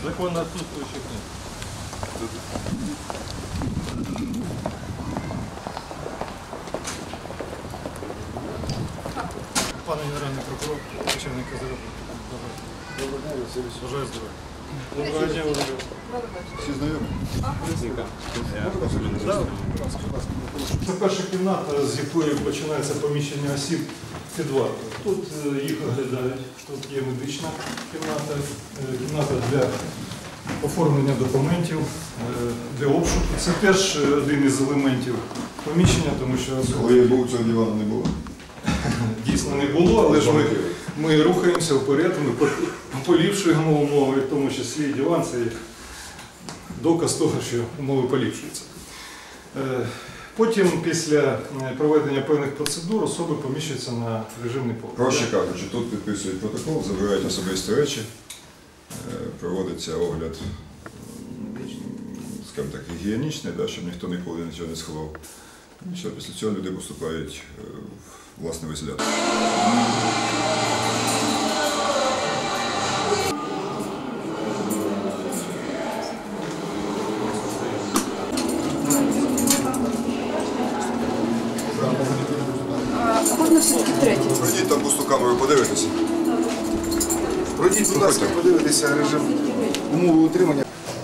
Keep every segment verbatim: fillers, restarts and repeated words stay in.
Законно отсутствующих нет. Пане генеральний прокурор, начальник КЗР. Доброго дня, Василь. Бажаю здоров'я. Доброго дня, Володимир. Всі знайомі? Це перша кімната, з якої починається поміщення осіб під вартою. Тут їх оглядають, тут є медична кімната, кімната для оформлення документів, для обшуку. Це теж один із елементів поміщення, тому що... Коли я був, цього дивану не було? Дійсно не було, але ж ми, ми рухаємося вперед, ми поліпшуємо умови, в тому числі диван – це доказ того, що умови поліпшуються. Потім, після проведення певних процедур, особи поміщуються на режимний поверх. Проще кажучи, тут підписують протокол, забирають особисті речі, проводиться огляд, скажімо так, гігієнічний, да, щоб ніхто ніколи нічого не сховав. І все, після цього люди поступають в власне ізолятор. Можна все-таки третє. Пройдіть там пусту камеру, подивитися. Пройдіть, будь ласка, подивитися режим умови утримання.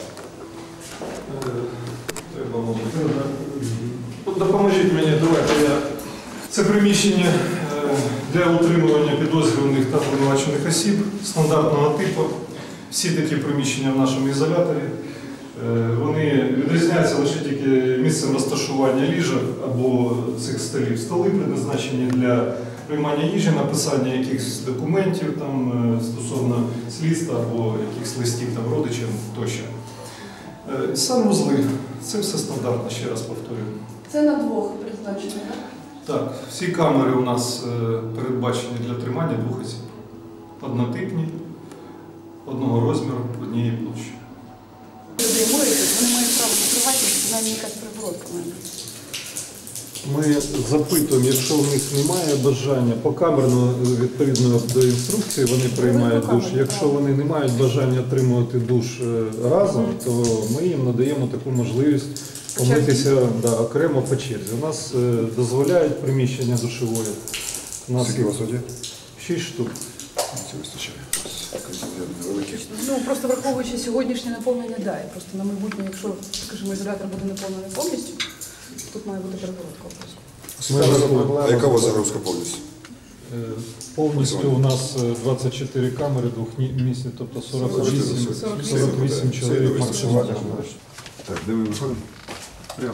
Допоможіть мені, давайте я... Це приміщення для утримування підозрюваних та обвинувачених осіб стандартного типу. Всі такі приміщення в нашому ізоляторі. Вони відрізняються лише тільки місцем розташування ліжок або цих столів. Столи призначені для приймання їжі, написання якихось документів там, стосовно слідства або якихось листів там, родичам тощо. Санвузли. Це все стандартно, ще раз повторюю. Це на двох призначено, так? Так, всі камери у нас передбачені для тримання двох осіб. Однотипні, одного розміру, однієї площі. Люди моють, вони мають право на приватність, принаймні якась перегородка має бути. Ми запитуємо, якщо в них немає бажання, покамерно, відповідно до інструкції, вони приймають душ. Якщо вони не мають бажання отримувати душ разом, то ми їм надаємо таку можливість помитися да, окремо по черзі. У нас е, дозволяють приміщення душової. У нас Скільки у вас є? Шість штук. Це вистачає. Контингент невеликий. Ну, просто враховуючи сьогоднішнє наповнення, да, і просто на майбутнє, якщо, скажімо, ізолятор буде наповнений повністю, тут має бути перегородка обов'язково. А яка у вас загрузка повністю? Е, Повністю у нас двадцять чотири камери двохмісні, тобто сорок вісім, сорок вісім чоловік максимум. Так, де ми виходимо? Прямо.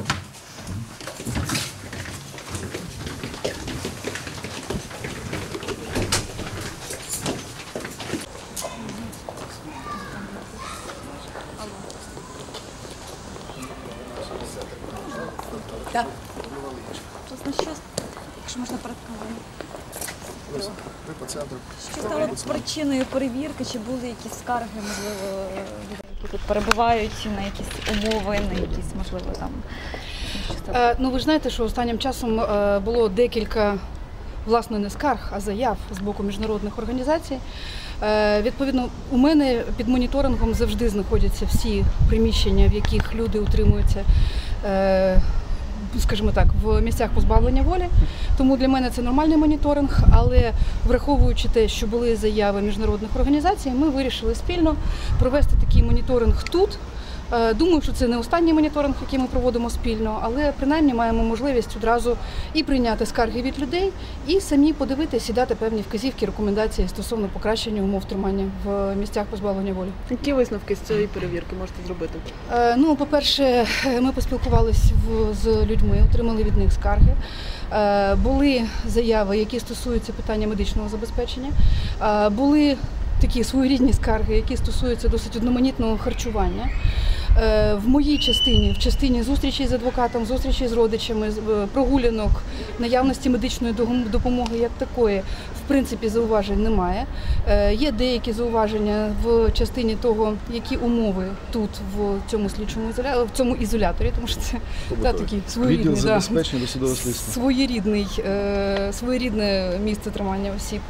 Так. Власне, що, якщо можна перед камерою, Ви по центру. що стало причиною перевірки, чи були якісь скарги, можливо, людей, які тут перебувають, на якісь умови, на якісь, можливо, там... Е, ну, ви ж знаєте, що останнім часом е, було декілька, власне, не скарг, а заяв з боку міжнародних організацій. Е, відповідно, у мене під моніторингом завжди знаходяться всі приміщення, в яких люди утримуються, е, скажімо так, в місцях позбавлення волі. Тому для мене це нормальний моніторинг, але враховуючи те, що були заяви міжнародних організацій, ми вирішили спільно провести такий моніторинг тут. Думаю, що це не останній моніторинг, який ми проводимо спільно, але принаймні маємо можливість одразу і прийняти скарги від людей, і самі подивитися і дати певні вказівки, рекомендації стосовно покращення умов тримання в місцях позбавлення волі. Які висновки з цієї перевірки можете зробити? Ну, по-перше, ми поспілкувалися з людьми, отримали від них скарги. Були заяви, які стосуються питання медичного забезпечення. Були такі своєрідні скарги, які стосуються досить одноманітного харчування. В моїй частині, в частині зустрічей з адвокатом, зустрічей з родичами, прогулянок, наявності медичної допомоги як такої, в принципі, зауважень немає. Є деякі зауваження в частині того, які умови тут, в цьому слідчому ізоляторі, в цьому ізоляторі, тому що це та, такий своєрідний, да, своєрідний, своєрідне місце тримання осіб.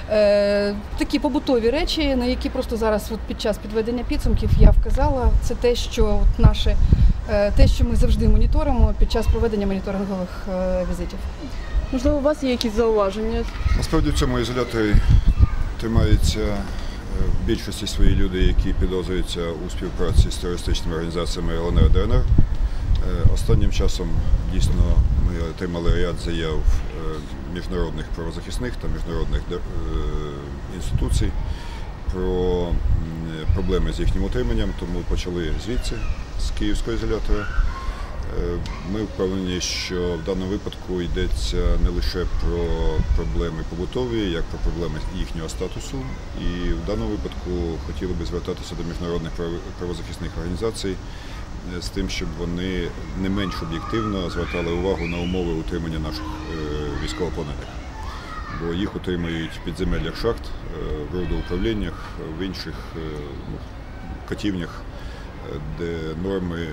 Е, такі побутові речі, на які просто зараз от під час підведення підсумків я вказала, це те, що от наше, е, те, що ми завжди моніторимо під час проведення моніторингових е, візитів. Можливо, у вас є якісь зауваження? Насправді в цьому ізоляторі тримаються е, в більшості свої люди, які підозрюються у співпраці з терористичними організаціями Л Н Р Д Н Р. Е, Останнім часом дійсно ми отримали ряд заяв е, міжнародних правозахисних та міжнародних е, інституцій про м, проблеми з їхнім утриманням, тому почали звідси, з Київського ізолятора. Е, Ми впевнені, що в даному випадку йдеться не лише про проблеми побутові, як про проблеми їхнього статусу. І в даному випадку хотіли би звертатися до міжнародних прав- правозахисних організацій е, з тим, щоб вони не менш об'єктивно звертали увагу на умови утримання наших е, військовополонених. Бо їх утримують в підземеллях шахт, е, в родоуправліннях, в інших е, ну, катівнях, е, де норми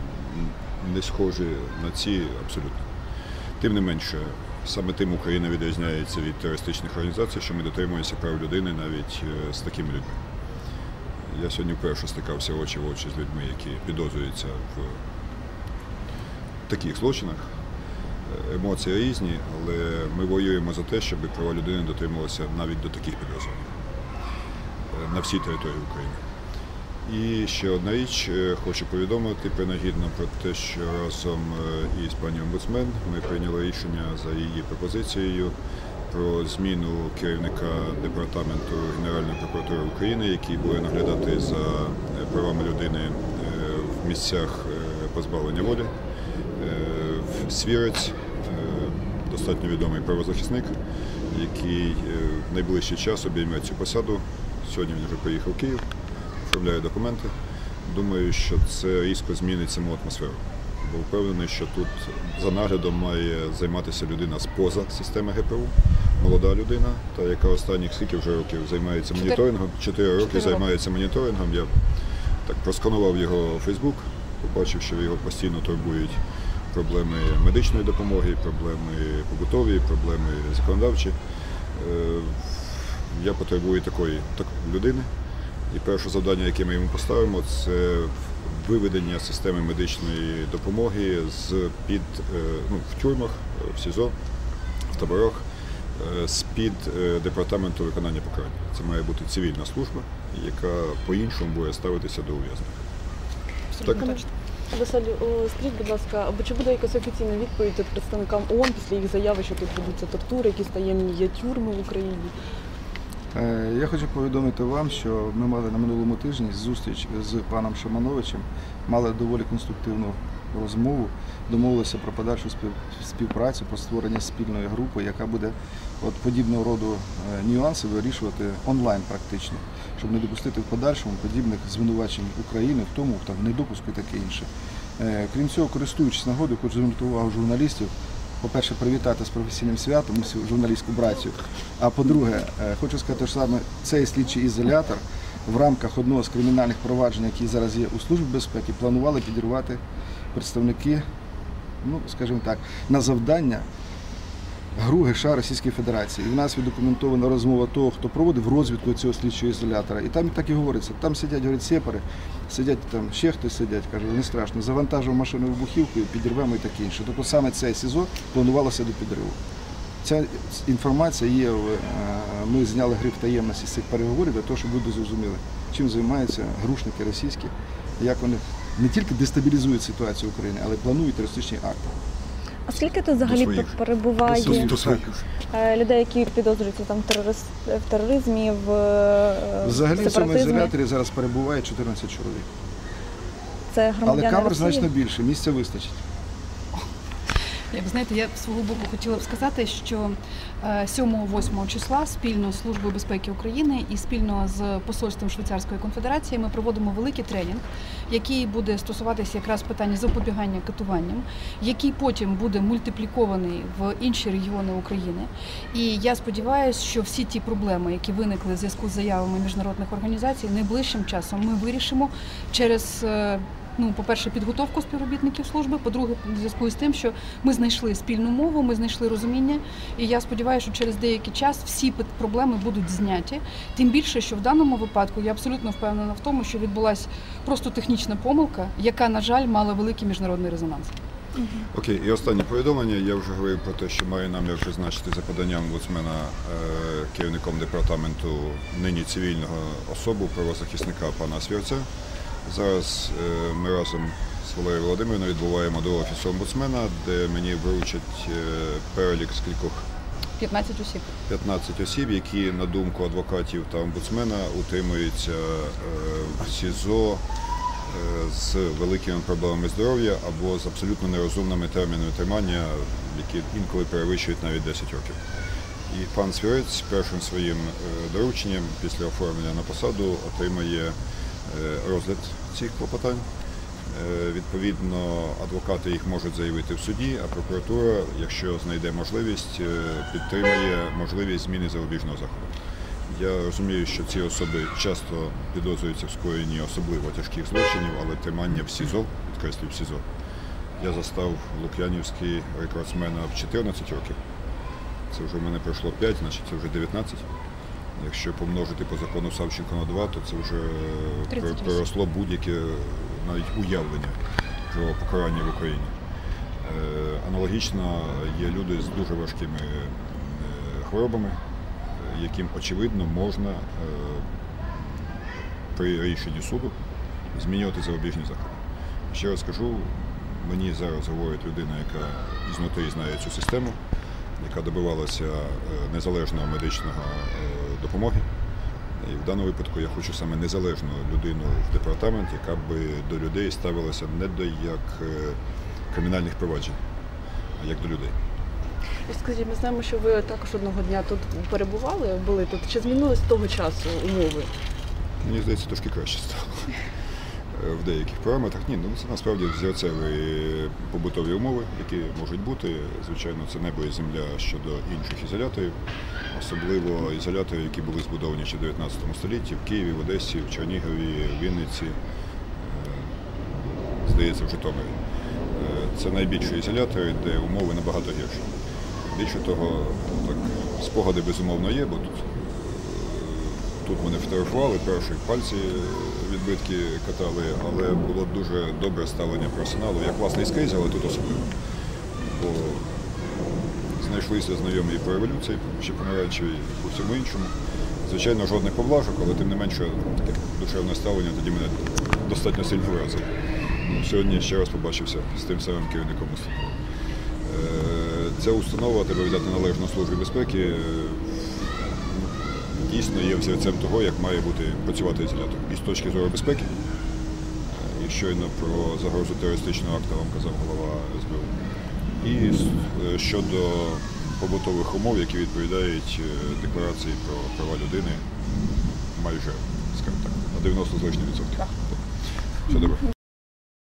не схожі на ці абсолютно. Тим не менше, саме тим Україна відрізняється від терористичних організацій, що ми дотримуємося прав людини навіть е, з такими людьми. Я сьогодні вперше стикався очі в очі з людьми, які підозрюються в таких злочинах. Е, Емоції різні, але ми воюємо за те, щоб права людини дотримувалися навіть до таких підозрюваних е, на всій території України. І ще одна річ, е, хочу повідомити принагідно про те, що разом е, із пані омбудсмен ми прийняли рішення за її пропозицією про зміну керівника департаменту Генеральної прокуратури України, який буде наглядати за е, правами людини е, в місцях е, позбавлення волі. Е, Свірець, е, достатньо відомий правозахисник, який е, в найближчий час обійме цю посаду. Сьогодні він вже приїхав в Київ, оформляє документи. Думаю, що це різко змінить саму атмосферу. Бо впевнений, що тут за наглядом має займатися людина з-поза системи Г П У, молода людина, та яка останніх скільки вже років займається моніторингом, чотири роки займається моніторингом. Я так просканував його Фейсбук, побачив, що його постійно турбують проблеми медичної допомоги, проблеми побутові, проблеми законодавчі. Е, Я потребую такої так, людини. І перше завдання, яке ми йому поставимо, це виведення системи медичної допомоги з-під, ну, в тюрмах, в СІЗО, в таборах, з-під департаменту виконання покарань. Це має бути цивільна служба, яка по-іншому буде ставитися до ув'язнених. Так. Василь, скажіть, будь ласка, або чи буде якась офіційна відповідь від представникам О О Н після їх заяви, що тут ведуться тортури, якісь таємні є тюрми в Україні? Я хочу повідомити вам, що ми мали на минулому тижні зустріч з паном Шамановичем, мали доволі конструктивну розмову, домовилися про подальшу співпрацю, про створення спільної групи, яка буде от подібного роду нюанси вирішувати онлайн практично, щоб не допустити в подальшому подібних звинувачень України в тому, в недопуску і таке інше. Крім цього, користуючись нагодою, хочу звернути увагу журналістів, по-перше, привітати з професійним святом усю журналістську братію. А по-друге, хочу сказати, що саме цей слідчий ізолятор в рамках одного з кримінальних проваджень, які зараз є у Службі безпеки, планували підірвати представники, ну, скажімо так, на завдання ГРУ ГШ Російської Федерації. І в нас віддокументована розмова того, хто проводив розвідку цього слідчого ізолятора. І там так і говориться, там сидять, говорять, сепари, сидять там, ще хтось сидять, каже, не страшно, завантажив машину вибухівкою, підірвемо і таке інше. Тобто саме це СІЗО планувалося до підриву. Ця інформація є, ми зняли гриф таємності з цих переговорів для того, щоб люди зрозуміли, чим займаються грушники російські, як вони не тільки дестабілізують ситуацію України, але й планують терористичні акти. А скільки тут взагалі перебуває До, до своїх. людей, які підозрюються там терорист, в тероризмі, в Взагалі в цьому сепаратизмі? ізоляторі зараз перебуває чотирнадцять чоловік. Це громадяни Але камер Росії? значно більше, місця вистачить. Як знаєте, я з свого боку хотіла б сказати, що сьомого-восьмого числа спільно з Службою безпеки України і спільно з посольством Швейцарської конфедерації ми проводимо великий тренінг, який буде стосуватися якраз питання запобігання катуванням, який потім буде мультиплікований в інші регіони України. І я сподіваюся, що всі ті проблеми, які виникли в зв'язку з заявами міжнародних організацій, найближчим часом ми вирішимо через ну, по-перше, підготовку співробітників служби, по-друге, в зв'язку з тим, що ми знайшли спільну мову, ми знайшли розуміння, і я сподіваюся, що через деякий час всі пит- проблеми будуть зняті. Тим більше, що в даному випадку я абсолютно впевнена в тому, що відбулася просто технічна помилка, яка, на жаль, мала великий міжнародний резонанс. Окей, і останнє повідомлення. Я вже говорив про те, що маю намір призначити за поданням омбудсмена е, керівником департаменту нині цивільного особу, правозахисника пана Свірця. Зараз е, ми разом з Валерією Володимирівною відбуваємо до офісу омбудсмена, де мені вручать е, перелік з кількох п'ятнадцять осіб. п'ятнадцять осіб, які, на думку адвокатів та омбудсмена, утримуються е, в СІЗО е, з великими проблемами здоров'я або з абсолютно нерозумними термінами тримання, які інколи перевищують навіть десять років. І пан Свірець першим своїм е, дорученням після оформлення на посаду отримає е, розгляд цих клопотань. Е, Відповідно, адвокати їх можуть заявити в суді, а прокуратура, якщо знайде можливість, е, підтримує можливість зміни запобіжного заходу. Я розумію, що ці особи часто підозрюються в скоєнні особливо тяжких злочинів, але тримання в СІЗО, підкреслюю, в СІЗО. Я застав лук'янівський рекордсмена в чотирнадцять років. Це вже в мене пройшло п'ять, значить це вже дев'ятнадцять. Якщо помножити по закону Савченко на два, то це вже тридцять вісім. переросло будь-яке навіть уявлення про покарання в Україні. Е, Аналогічно є люди з дуже важкими е, хворобами, е, яким, очевидно, можна е, при рішенні суду змінювати запобіжні заходи. Ще раз кажу, мені зараз говорить людина, яка ізнутри знає цю систему, яка добивалася е, незалежного медичного е, допомоги. І в даному випадку я хочу саме незалежну людину в департамент, яка би до людей ставилася не до як е, кримінальних проваджень, а як до людей. І скажіть, ми знаємо, що ви також одного дня тут перебували, були тут. Чи змінились з того часу умови? Мені здається, трошки краще стало. В деяких параметрах. Ні, ну це насправді взірцеві побутові умови, які можуть бути. Звичайно, це небо і земля щодо інших ізоляторів, особливо ізоляторів, які були збудовані ще в дев'ятнадцятому столітті в Києві, в Одесі, в Чернігові, в Вінниці, здається, в Житомирі. Це найбільші ізолятори, де умови набагато гірші. Більше того, так, спогади безумовно є, бо тут Тут мене фотографували, перші пальці відбитки катали, але було дуже добре ставлення персоналу, як власне і скрізь, але тут особливо. Бо знайшлися знайомі і по революції, ще помаранчеві, і по всьому іншому. Звичайно, жодних поблажок, але тим не менше таке душевне ставлення тоді мене достатньо сильно вразило. Ну, сьогодні ще раз побачився з тим самим керівником установи. Ця установа, треба віддати належно Службі безпеки, дійсно є взірцем того, як має бути працювати ізолятор. І з точки зору безпеки, і щойно про загрозу терористичного акту вам казав голова ес бе у, і щодо побутових умов, які відповідають декларації про права людини майже, скажімо так, на дев'яносто з лишнім відсотків. Все добре.